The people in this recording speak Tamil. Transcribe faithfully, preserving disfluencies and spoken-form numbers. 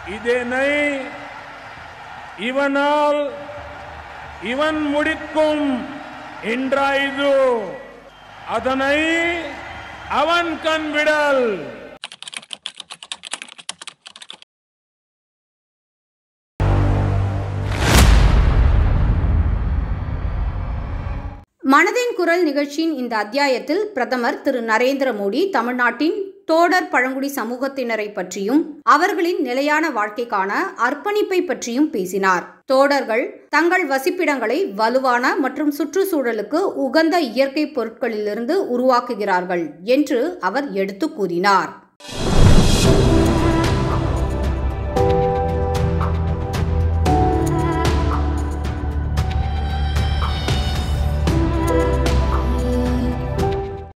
இதனை இவனால் இவன் முடிக்கும் என்றாய்து அதனை அவன் கண்விடல். மனதின் குரல் நிகழ்ச்சியின் இந்த அத்தியாயத்தில் பிரதமர் திரு நரேந்திர மோடி தமிழ்நாட்டின் தோடர் பழங்குடி சமூகத்தினரை பற்றியும் அவர்களின் நிலையான வாழ்க்கைக்கான அர்ப்பணிப்பை பற்றியும் பேசினார். தோடர்கள் தங்கள் வசிப்பிடங்களை வலுவான மற்றும் சுற்றுச்சூழலுக்கு உகந்த இயற்கை பொருட்களிலிருந்து உருவாக்குகிறார்கள் என்று அவர் எடுத்து கூறினார்.